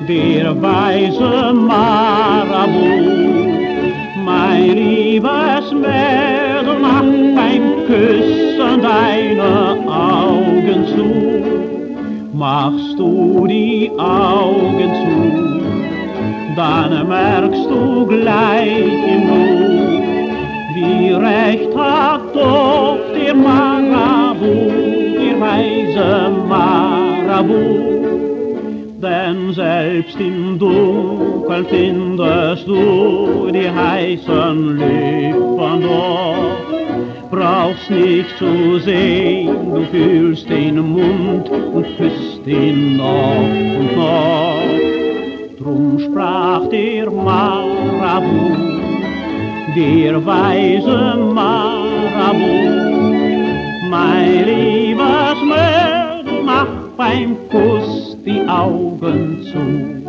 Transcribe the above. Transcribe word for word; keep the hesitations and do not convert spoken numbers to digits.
der weise Marabu. Mein liebes Mädel, mach beim Küssen deine Augen zu. Machst du die Augen zu, dann merkst du gleich im Nu, wie recht hat doch der Marabu, der weise Marabu. Denn selbst im Dunkeln findest du die heißen Lippen dort. Brauchst nicht zu sehen, du fühlst den Mund und küsst ihn noch und noch. Drum sprach der Marabu, der weise Marabu: Mein liebes Mädel, mach beim Kuss die Augen zu.